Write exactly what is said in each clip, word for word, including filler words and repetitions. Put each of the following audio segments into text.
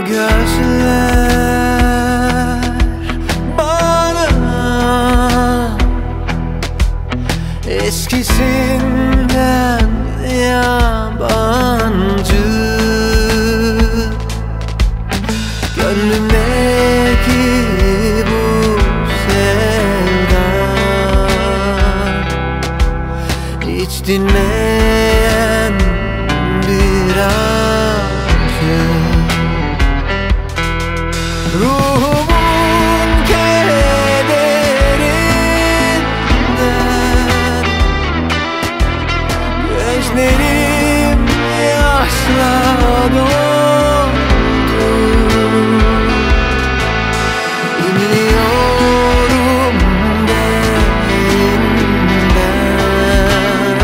gözler bana eskisinden yabancı. Gönlümdeki bu sevda hiç dinmeyen bir acı. Ruhumun kederinden gözlerim yaşla doldu. İnliyorum derinden,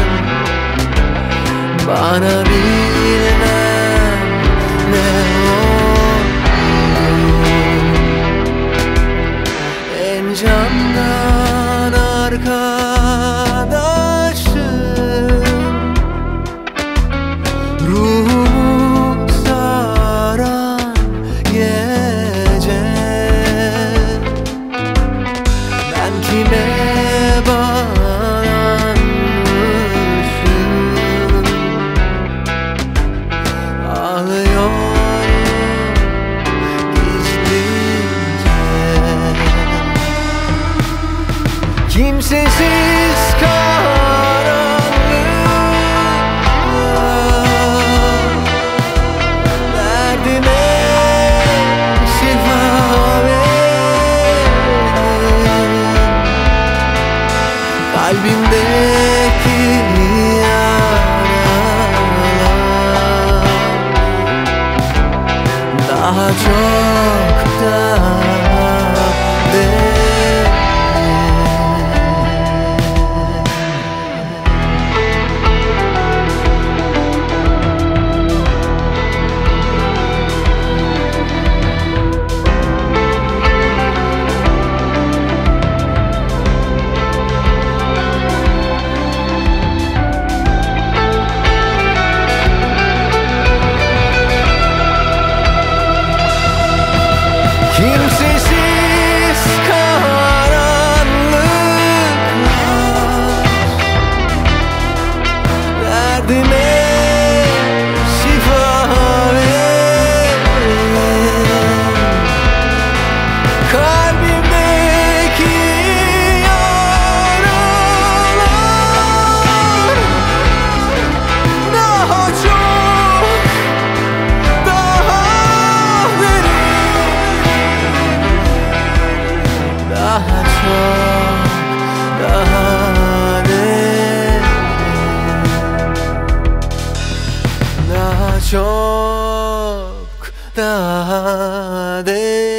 bana bilmem ne oldu. En candan arkadaşım, ruhumu saran gece. Ben kime bağlanmışım, ağlıyorum gizlice. Kimsesiz karanlıkta derdime şifa ver. Kalbimdeki yaralar daha çok da derin. Kimsesiz karanlıklar derdime şifa ver. Kalbimdeki yaralar daha çok, daha daha çok, daha derin, daha çok, daha derin.